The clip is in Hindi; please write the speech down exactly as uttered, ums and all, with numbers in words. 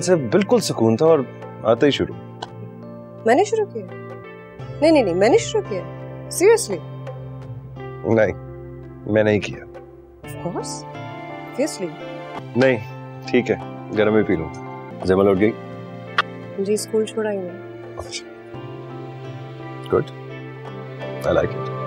से बिल्कुल सुकून था और आते ही शुरू। मैंने शुरू किया? नहीं नहीं नहीं मैंने शुरू किया। सीरियसली? नहीं, मैं नहीं किया। Of course, obviously. नहीं, ठीक है, गर्म ही पी लो। जमा लौट गई? जी स्कूल छोड़ा ही नहीं। Good. I like it.